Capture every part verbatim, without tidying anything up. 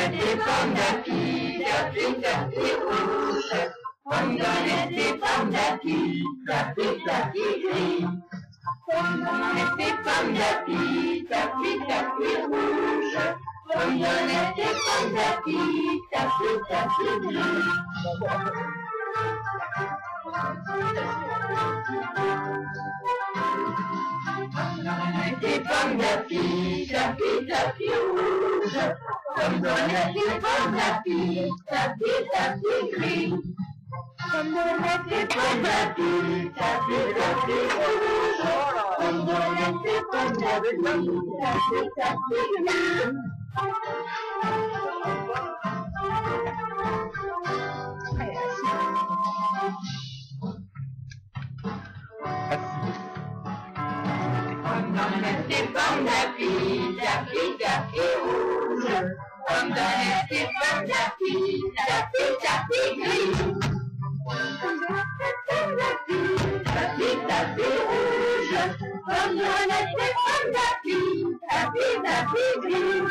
donnait des pommes d'api, d'api, d'api rouge. On me donnait des pommes d'api, d'api, d'api gris. On me donnait des pommes d'api, d'api, d'api rouge. On me donnait des pommes d'api, d'api, d'api gris. Des pommes d'api, d'api, d'api rouge. On me donnait des pommes d'api, d'api, d'api gris. On me donnait des pommes d'api, d'api, d'api rouge. On me donnait des pommes d'api, d'api, d'api gris. On me donnait des pommes d'api, d'api, d'api rouge. On me donnait des pommes d'api, d'api, d'api gris. On me donnait des pommes d'api, d'api, d'api rouge. On me donnait des pommes d'api, d'api, d'api gris.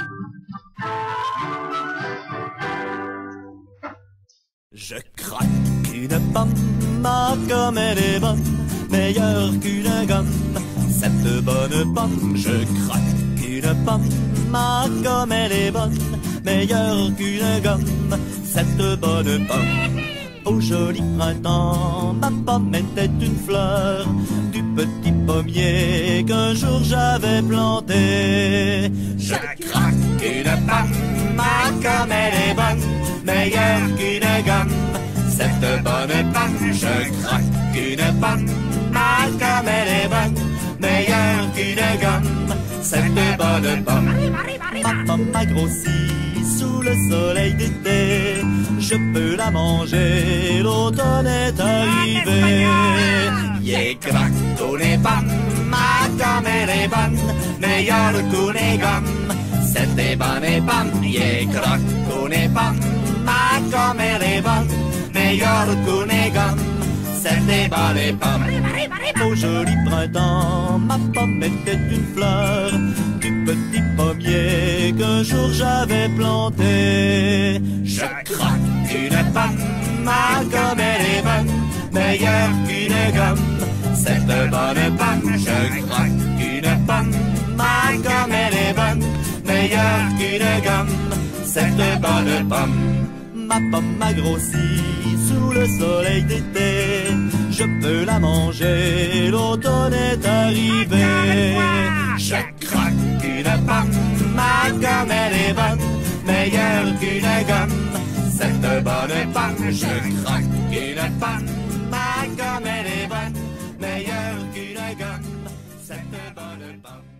Je craque une pomme, ah comme elle est bonne, meilleure qu'une gomme. Cette bonne pomme, je craque une pomme, ah comme elle est bonne, meilleure qu'une gomme. Cette bonne pomme, au joli printemps, ma pomme était une fleur du petit pommier qu'un jour j'avais planté. Je craque une pomme, ah comme elle est bonne, meilleure qu'une gomme. Cette bonne pomme, je craque une pomme, ah comme elle est bonne, meilleure qu'une gomme. Cette bonne pomme, ma pomme a grossi sous le soleil d'été. Je peux la manger, l'automne est arrivé. Yeah, craque une pomme, ah comme elle est bonne, meilleure qu'une gomme. Cette bonne pomme, yeah, craque une pomme, ah comme elle est bonne, meilleure qu'une gomme. Cette bonne pomme, au joli printemps, ma pomme était une fleur du petit pommier qu'un jour j'avais planté. Je craque une pomme, ah comme elle est bonne, meilleure qu'une gomme. Cette bonne pomme, je craque une pomme, ah comme elle est bonne, meilleure qu'une gomme. Cette bonne pomme, ma pomme a grossi sous le soleil d'été. Je peux la manger, l'automne est arrivé. Je craque une pomme, ah comme elle est bonne, meilleure qu'une gomme. Cette bonne pomme, je craque une pomme, ah comme elle est bonne, meilleure qu'une gomme. Cette bonne pomme.